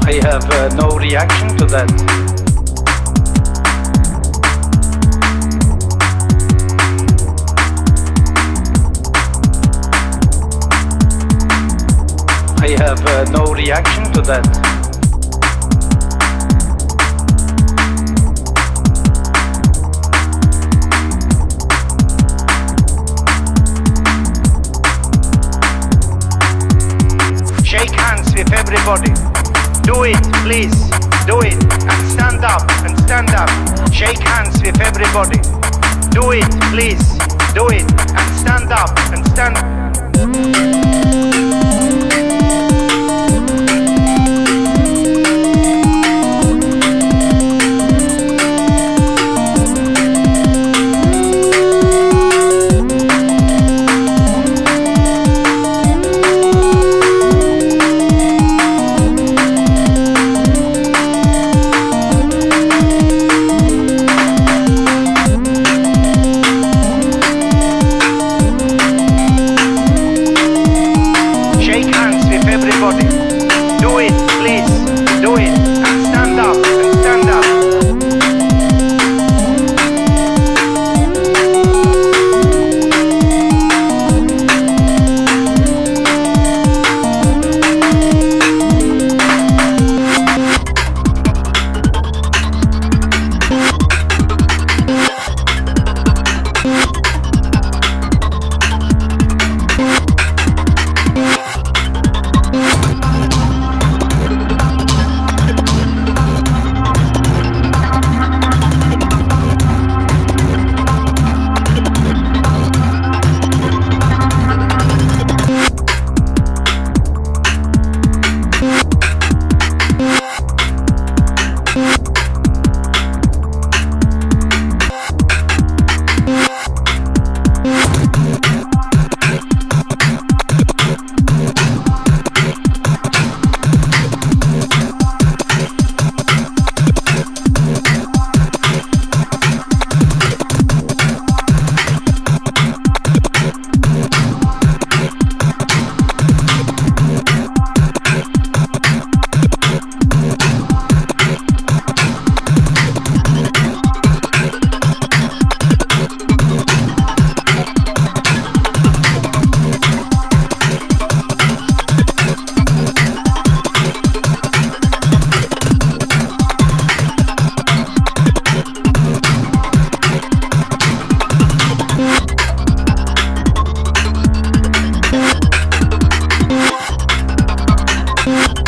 I have no reaction to that. I have no reaction to that. Shake hands with everybody. Do it, please. Do it. And stand up, and stand up. Shake hands with everybody. Do it, please. Do it. And stand up, and stand up. Do it, please. Do it. And stand up. And stand up. You